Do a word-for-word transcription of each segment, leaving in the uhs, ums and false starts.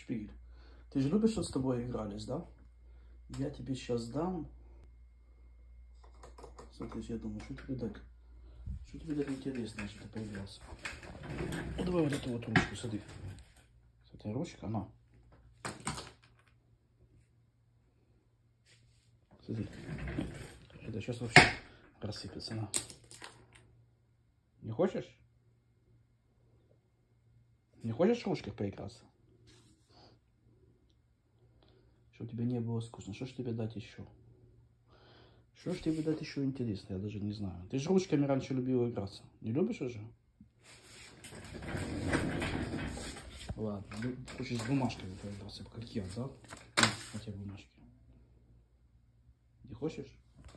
Шпигель, ты же любишь, что с тобой игрались, да? Я тебе сейчас дам. Смотри, я думаю, что тебе дать? Что тебе так интересно, что ты появился? Ну, давай вот эту вот ручку, смотри. Смотри, ручка, она. Смотри. Это сейчас вообще рассыпется, на. Не хочешь? Не хочешь в ручках поиграться? Чтобы тебе не было скучно. Что ж тебе дать еще? Что ж тебе дать еще интересно? Я даже не знаю. Ты же ручками раньше любил играться. Не любишь уже? Ладно, хочешь с бумажками поиграться, как я, да? На тебе бумажки. Не хочешь?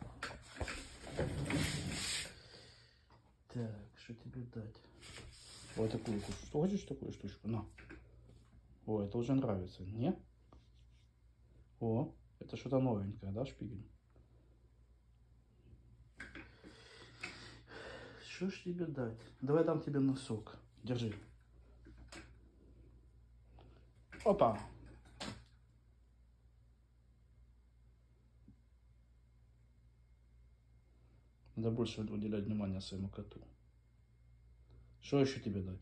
Так, что тебе дать? Вот такую штучку. Что хочешь такую штучку? На. О, это уже нравится. Не? О, это что-то новенькое, да, Шпигель? Что ж тебе дать? Давай дам тебе носок. Держи. Опа! Надо больше уделять внимание своему коту. Что еще тебе дать?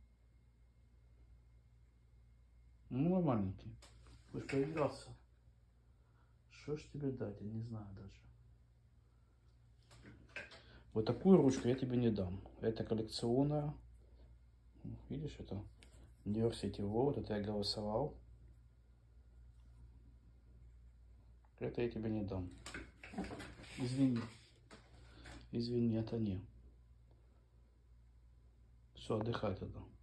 Ну, маленький. Хочешь поиграться? Что ж тебе дать? Я не знаю даже. Вот такую ручку я тебе не дам. Это коллекционная. Видишь, это Dior вот это я голосовал. Это я тебе не дам. Извини. Извини, это не. Все, отдыхай тогда.